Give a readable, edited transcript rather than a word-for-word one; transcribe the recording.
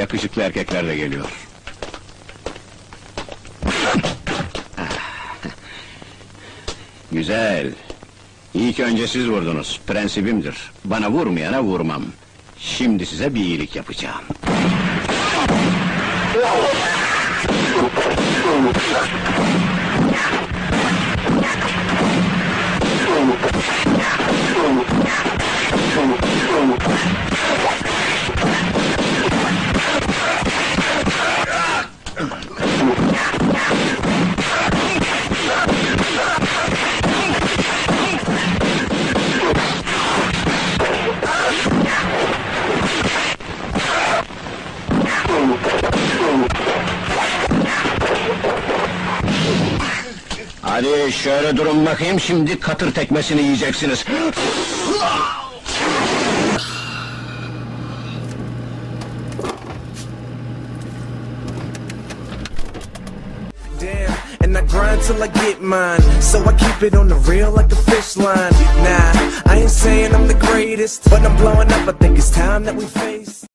Yakışıklı erkekler de geliyor. Güzel. İlk önce siz vurdunuz, prensibimdir. Bana vurmayana vurmam. Şimdi size bir iyilik yapacağım. Hadi şöyle durun bakayım, şimdi katır tekmesini yiyeceksiniz. And I grind till I get mine, so I keep it on the real like a fish line. Nah, I ain't saying I'm the greatest, but I'm blowing up, I think it's time that we face